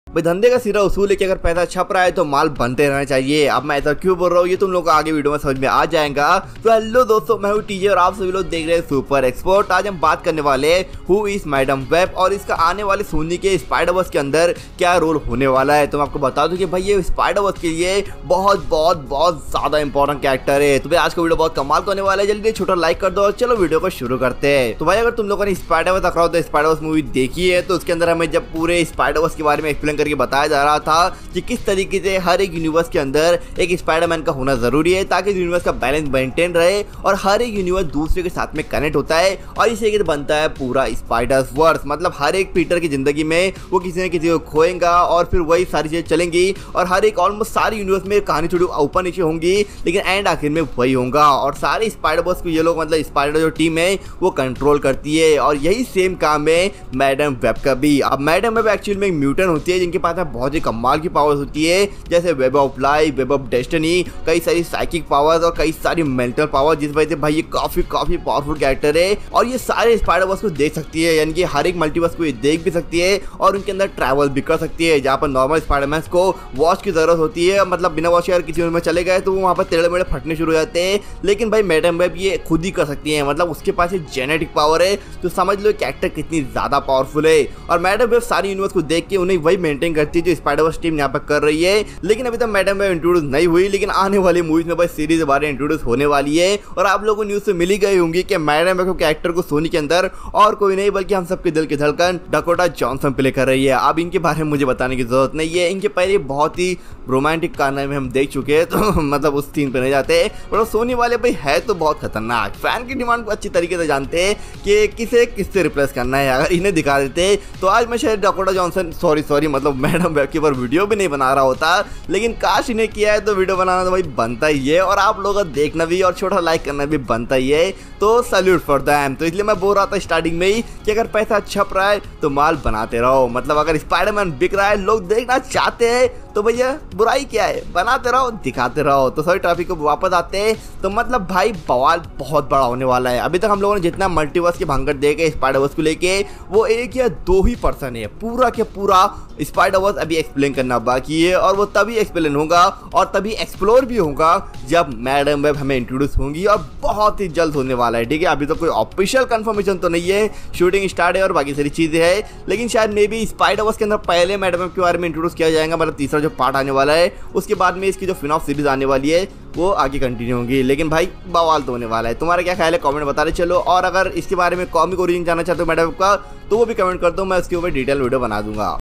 भाई धंधे का सिरा उसूल है कि अगर पैसा छप रहा है तो माल बनते रहना चाहिए। अब मैं ऐसा क्यों बोल रहा हूँ ये तुम लोग को आगे वीडियो में समझ में आ जाएगा। तो हेलो दोस्तों, मैं हूँ टीजे और आप सभी लोग देख रहे हैं सुपर एक्सपर्ट। आज हम बात करने वाले हु इज मैडम वेब और इसका आने वाले सोनी के स्पाइडरवर्स के अंदर क्या रोल होने वाला है। तो मैं आपको बता दूं कि भाई ये स्पाइडरवर्स के लिए बहुत बहुत बहुत ज्यादा इंपॉर्टेंट कैरेक्टर है। तो भाई आज का वीडियो बहुत कमाल होने वाला है। जल्दी छोटा लाइक कर दो और चलो वीडियो को शुरू करते हैं। तो भाई अगर तुम लोगों ने स्पाइडरवर्स रखा हो तो स्पाइडरवर्स मूवी देखी है, तो उसके अंदर हमें जब पूरे स्पाइडरवर्स के बारे में एक्सप्लेन करके बताया जा रहा था कि किस तरीके से हर एक यूनिवर्स के अंदर एक स्पाइडरमैन का होना जरूरी है ताकि यूनिवर्स का बैलेंस मेंटेन रहे और हर एक यूनिवर्स दूसरे के साथ में कनेक्ट होता है और इसे बनता है पूरा स्पाइडर्स वर्स। मतलब हर एक पीटर की जिंदगी में वो किसी न किसी को खोएगा और फिर वही सारी चीजें चलेंगी और हर एक ऑलमोस्ट सारी यूनिवर्स में कहानी थोड़ी ऊपर नीचे होंगी लेकिन एंड आखिर में वही होगा और सारे स्पाइडरवर्स को ये लोग मतलब स्पाइडर जो टीम है वो कंट्रोल करती है और यही सेम काम है मैडम वेब का भी। अब मैडम वेब एक्चुअली में एक म्यूटेंट होती है जिनके पास बहुत ही कमाल की पावर्स होती है, जैसे web of life, web of destiny, कई सारी साइकिक पावर्स और कई सारी मेंटल पावर, जिस वजह से भाई ये काफी पावरफुल कैरेक्टर है और ये सारे स्पाइडरवर्स को देख सकती है, यानी कि हर एक मल्टीवर्स को ये देख भी सकती है और उनके अंदर ट्रैवल भी कर सकती है। जहाँ पर नॉर्मल स्पाइडरमैन को वॉच की जरूरत होती है, मतलब बिना वॉच अगर किसी में चले गए तो वो वहाँ पर टेढ़े मेढ़े फटने शुरू हो जाते हैं, लेकिन भाई मैडम वेब ये खुद ही कर सकती है। मतलब उसके पास जेनेटिक पावर है, तो समझ लो कैरेक्टर कितनी ज्यादा पावरफुल है। और मैडम वेब सारी यूनिवर्स को देख के उन्हें वही मेंटेन करती है जो स्पाइडरवर्स टीम यहाँ पर कर रही है। लेकिन अभी तक मैडम वेब इंट्रोड्यूस नहीं हुई, लेकिन आने वाली मूवीज में भाई सीरीज के बारे में इंट्रोड्यूस होने वाली है और आप लोगों को न्यूज से मिली गई होंगी कि मैडम वेब कैरेक्टर को सोनी के अंदर और कोई नहीं बल्कि हम सबके दिल की धड़कन डकोटा जॉनसन प्ले कर रही है। अब इनके बारे में मुझे बताने की जरूरत नहीं है, इनके पहले बहुत ही रोमांटिक कारनामे हम देख चुके हैं, तो मतलब उस सीन पे नहीं जाते। पर सोनी वाले भाई है तो बहुत खतरनाक, फैन की डिमांड को अच्छी तरीके से जानते हैं कि किसे किससे रिप्लेस करना है। अगर इन्हें दिखा देते तो आज मैं शायद डकोटा जॉनसन सॉरी मतलब मैडम वेब के ऊपर वीडियो भी नहीं बना रहा होता, लेकिन काश इन्हें किया है तो वीडियो बनाना तो भाई बनता ही है और आप लोगों का देखना भी और छोटा लाइक करना भी बनता ही है, तो सैल्यूट फॉर देम। तो इसलिए मैं बोल रहा था स्टार्टिंग में ही कि अगर पैसा छप रहा है तो माल बनाते रहो। मतलब अगर स्पाइडरमैन बिक रहा है, लोग देखना चाहते हैं, तो भैया बुराई क्या है, बनाते रहो दिखाते रहो। तो सॉरी टॉपिक को वापस आते हैं, तो मतलब भाई बवाल बहुत बड़ा होने वाला है। अभी तक हम लोगों ने जितना मल्टीवर्स के भंगट देखे स्पाइडरवर्स को लेके वो एक या दो ही पर्सन है, पूरा के पूरा स्पाइडरवर्स अभी एक्सप्लेन करना बाकी है और वो तभी एक्सप्लेन होगा और तभी एक्सप्लोर भी होगा जब मैडम वेब हमें इंट्रोड्यूस होंगी और बहुत ही जल्द होने वाला है। ठीक है, अभी तो कोई ऑफिशियल कंफर्मेशन तो नहीं है, शूटिंग स्टार्ट है और बाकी सारी चीजें है, लेकिन शायद मे बी स्पाइडरवर्स के अंदर पहले मैडम वेब के बारे में इंट्रोड्यूस किया जाएगा, मतलब तीसरा जो पार्ट आने वाला है, उसके बाद में इसकी जो फिनॉफ सीरीज आने वाली है वो आगे कंटिन्यू होगी। लेकिन भाई बवाल तो होने वाला है। तुम्हारा क्या ख्याल है कमेंट बता रहे चलो, और अगर इसके बारे में कॉमिक ओरिजिन जानना चाहते हो मैडम का तो वो भी कमेंट कर दो, मैं उसके ऊपर डिटेल वीडियो बना दूंगा।